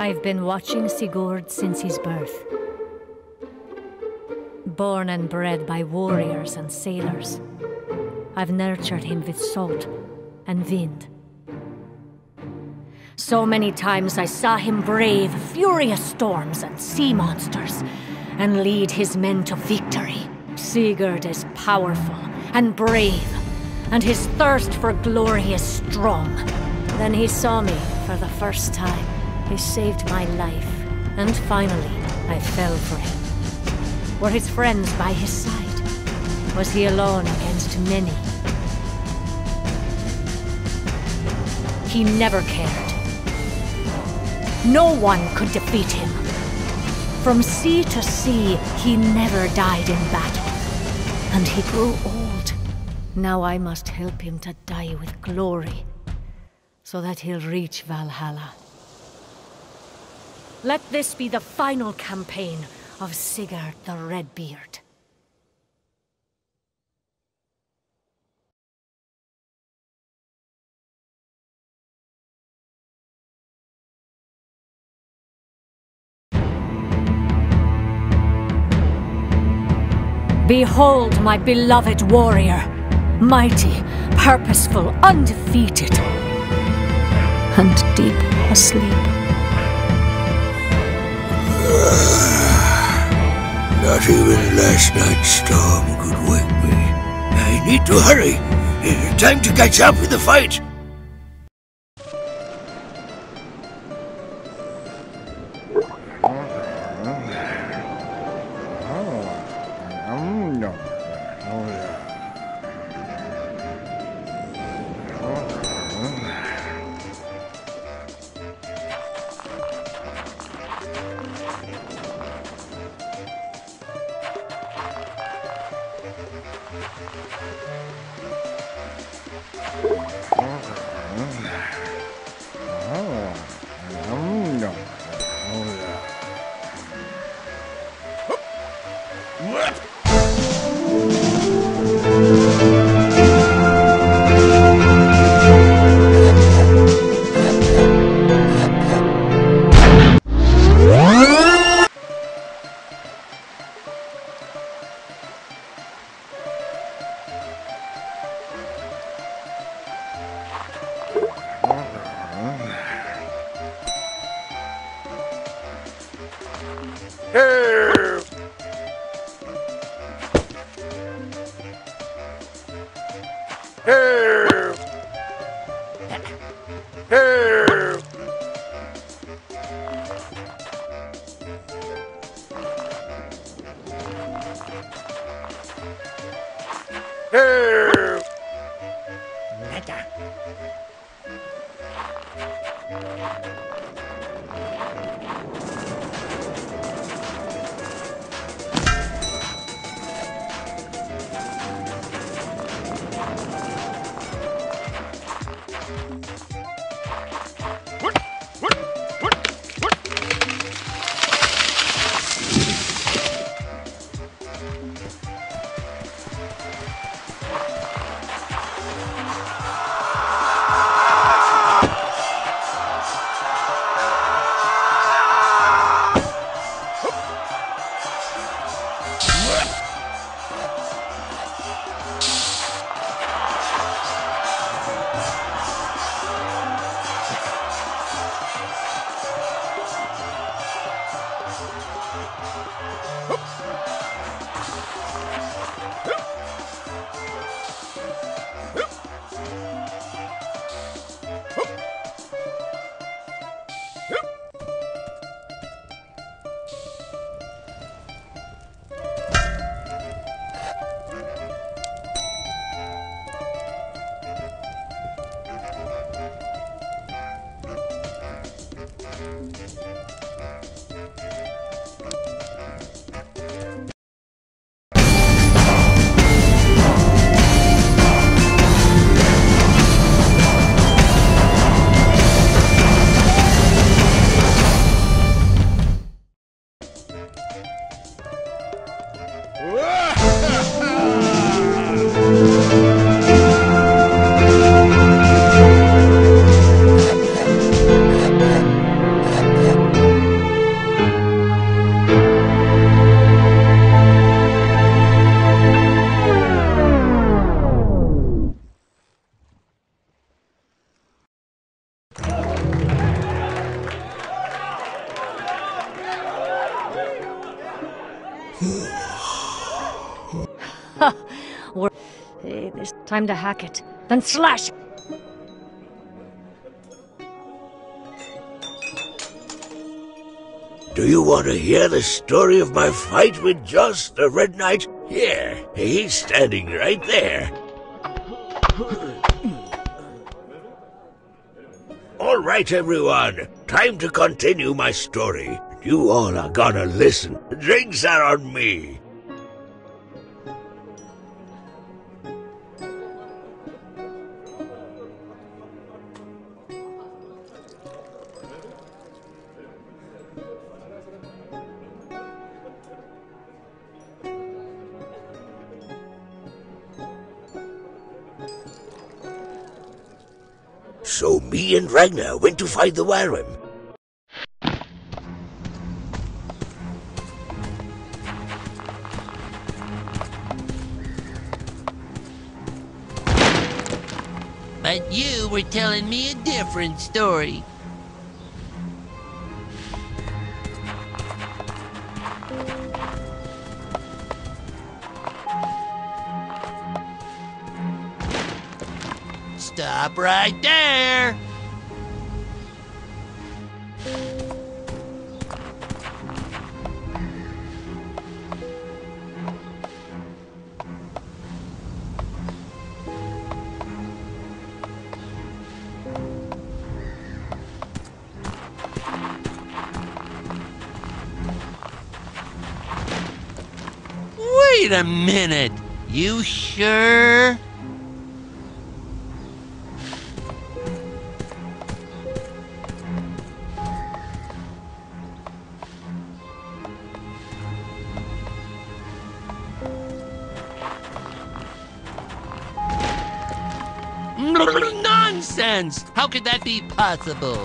I've been watching Sigurd since his birth. Born and bred by warriors and sailors, I've nurtured him with salt and wind. So many times I saw him brave furious storms and sea monsters, and lead his men to victory. Sigurd is powerful and brave, and his thirst for glory is strong. Then he saw me for the first time. He saved my life, and finally I fell for him. Were his friends by his side? Was he alone against many? He never cared. No one could defeat him. From sea to sea, he never died in battle. And he grew old. Now I must help him to die with glory, so that he'll reach Valhalla. Let this be the final campaign of Sigurd the Redbeard. Behold my beloved warrior, mighty, purposeful, undefeated, and deep asleep. Not even last night's storm could wake me. I need to hurry. Time to catch up with the fight. There's time to hack it. Then slash! Do you want to hear the story of my fight with Joss, the Red Knight? Here, he's standing right there. All right, everyone. Time to continue my story. You all are gonna listen. Drinks are on me. So me and Ragnar went to find the Warren. But you were telling me a different story. Stop right there! Wait a minute! You sure? Nonsense! How could that be possible?